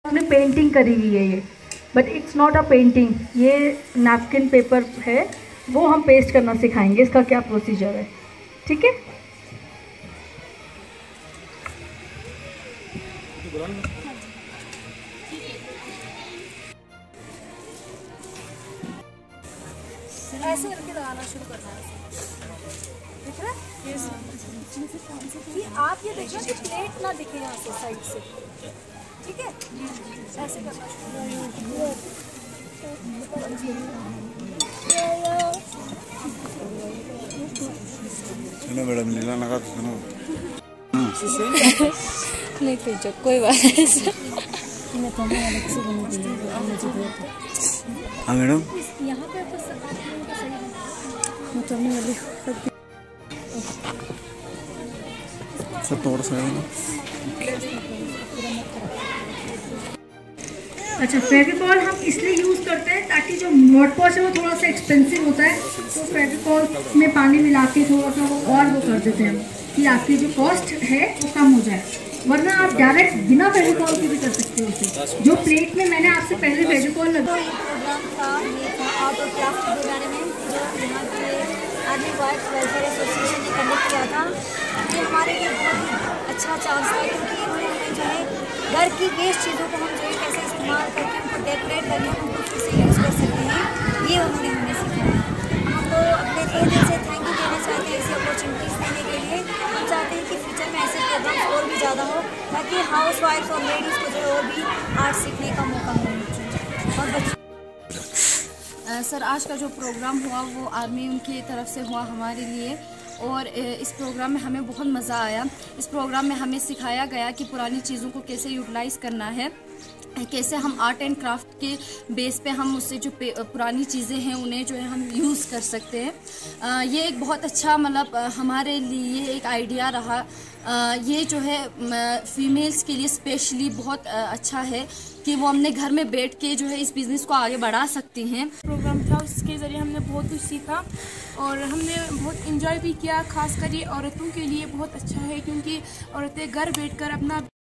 हमने पेंटिंग करी हुई है ये, but it's not a painting, ये नैपकिन पेपर है, वो हम पेस्ट करना सिखाएंगे, इसका क्या प्रोसीजर है, ठीक है। ऐसे करके लगाना शुरू करना है, दिख रहा है कि आप ये देखना कि प्लेट ना दिखे यहाँ से साइड से, ठीक है। ऐसे करना शुरू। सुनो मैडम, लीला लगा तो सुनो। नहीं तो जो कोई बात नहीं। हाँ मैडम, यहाँ पे आपको सब तोड़ सकते। अच्छा, फेविकॉल हम इसलिए यूज़ करते हैं ताकि जो मॉड पॉच है वो थोड़ा सा एक्सपेंसिव होता है, तो फेविकॉल में पानी मिला के थोड़ा सा वो और वो कर देते हैं कि आपकी जो कॉस्ट है वो कम हो जाए, वरना आप डायरेक्ट बिना फेविकॉल के भी कर सकते हो उसे। जो प्लेट में मैंने आपसे पहले फेविकॉल लगा, प्रोग्राम था ये था आर्ट और क्राफ्ट के बारे में, जो यहाँ के आर्मी वाइफ वेलफेयर एसोसिएशन ने कंडक्ट किया था। ये हमारे लिए बहुत अच्छा चांस था, क्योंकि हमें जो है घर की वेस्ट चीज़ों को हम जो है कैसे इस्तेमाल करके उनको डेकोरेट करके हम उनको फिर से यूज़ कर सकते हैं, ये उन्होंने हमें सिखाया। हम तो अपने तहे दिल से थैंक यू कहना चाहते हैं ऐसी अपॉर्चुनिटीज़ देने के लिए। हम चाहते हैं कि फ्यूचर में ऐसे प्रोग्राम्स और भी ज़्यादा हो, ताकि हाउस वाइफ और लेडीज़ को जो और भी आर्ट सीखने का मौका मिले। और सर, आज का जो प्रोग्राम हुआ वो आर्मी उनकी तरफ से हुआ हमारे लिए, और इस प्रोग्राम में हमें बहुत मज़ा आया। इस प्रोग्राम में हमें सिखाया गया कि पुरानी चीज़ों को कैसे यूटिलाइज़ करना है, कैसे हम आर्ट एंड क्राफ्ट के बेस पे हम उससे जो पुरानी चीज़ें हैं उन्हें जो है हम यूज़ कर सकते हैं। ये एक बहुत अच्छा मतलब हमारे लिए एक आइडिया रहा। ये जो है फीमेल्स के लिए स्पेशली बहुत अच्छा है कि वो अपने घर में बैठ के जो है इस बिज़नेस को आगे बढ़ा सकती हैं। प्रोग्राम था, उसके ज़रिए हमने बहुत कुछ सीखा और हमने बहुत इंजॉय भी किया। खासकर ये औरतों के लिए बहुत अच्छा है, क्योंकि औरतें घर बैठकर अपना